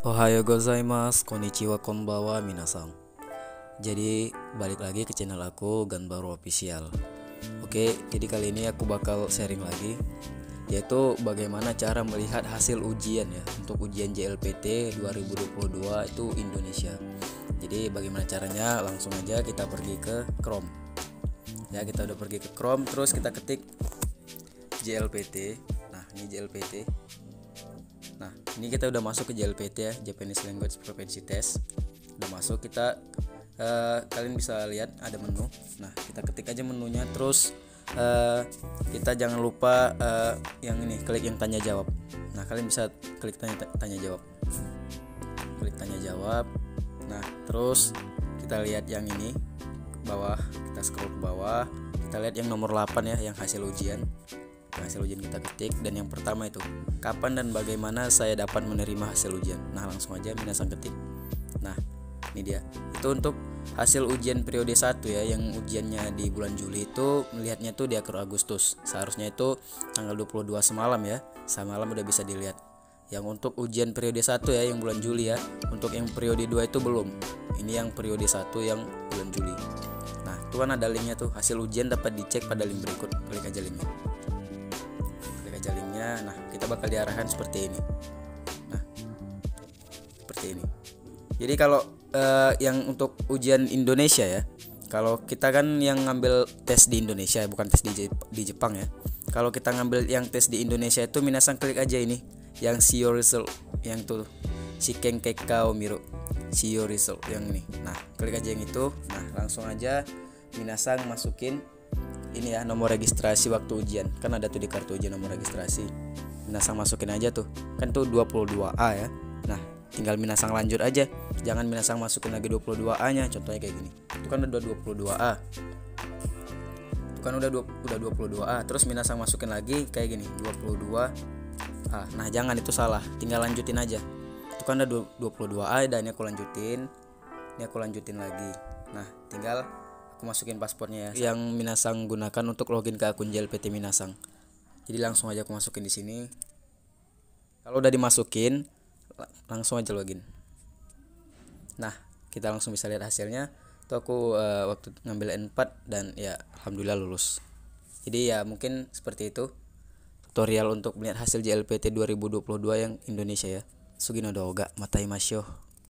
Ohayo gozaimasu, konnichiwa, konbanwa, minasan. Jadi balik lagi ke channel aku Ganbaro Official. Oke, jadi kali ini aku bakal sharing lagi, yaitu bagaimana cara melihat hasil ujian ya untuk ujian JLPT 2022 itu Indonesia. Jadi bagaimana caranya? Langsung aja kita pergi ke Chrome. Ya, kita udah pergi ke Chrome, terus kita ketik JLPT. Nah, ini JLPT. Nah, ini kita udah masuk ke JLPT ya, Japanese Language Proficiency Test. Udah masuk, kita kalian bisa lihat ada menu. Nah, kita ketik aja menunya, terus kita jangan lupa yang ini, klik yang tanya jawab. Nah, kalian bisa klik tanya jawab. Klik tanya jawab. Nah, terus kita lihat yang ini ke bawah, kita scroll ke bawah, kita lihat yang nomor 8 ya, yang hasil ujian. Hasil ujian kita ketik, dan yang pertama itu kapan dan bagaimana saya dapat menerima hasil ujian. Nah, langsung aja minasan ketik. Nah, ini dia. Itu untuk hasil ujian periode 1 ya, yang ujiannya di bulan Juli itu melihatnya tuh di akhir Agustus. Seharusnya itu tanggal 22 semalam ya. Semalam udah bisa dilihat. Yang untuk ujian periode 1 ya, yang bulan Juli ya. Untuk yang periode 2 itu belum. Ini yang periode 1 yang bulan Juli. Nah, itu kan ada linknya tuh. Hasil ujian dapat dicek pada link berikut. Klik aja linknya. Nah, kita bakal diarahkan seperti ini. Nah, seperti ini. Jadi kalau yang untuk ujian Indonesia ya, kalau kita kan yang ngambil tes di Indonesia, bukan tes di Jepang ya. Kalau kita ngambil yang tes di Indonesia itu minasan klik aja ini, yang see your result, yang tuh Shiken Kekkao Miru, see your result yang ini. Nah, klik aja yang itu. Nah, langsung aja minasan masukin ini ya, nomor registrasi waktu ujian. Kan ada tuh di kartu ujian nomor registrasi. Minasang masukin aja tuh. Kan tuh 22A ya. Nah, tinggal minasang lanjut aja. Jangan minasang masukin lagi 22A-nya. Contohnya kayak gini. Itu kan udah 22A. Itu kan udah 22A. Terus minasang masukin lagi kayak gini, 22A. Nah, jangan, itu salah. Tinggal lanjutin aja. Itu kan udah 22A, dan ini aku lanjutin. Ini aku lanjutin lagi. Nah, tinggal aku masukin paspornya ya, yang minasang gunakan untuk login ke akun JLPT minasang. Jadi langsung aja aku masukin di sini. Kalau udah dimasukin, langsung aja login. Nah, kita langsung bisa lihat hasilnya. Itu aku waktu ngambil N4, dan ya alhamdulillah lulus. Jadi ya mungkin seperti itu tutorial untuk melihat hasil JLPT 2022 yang Indonesia ya. Sugino Doga, matai masyo.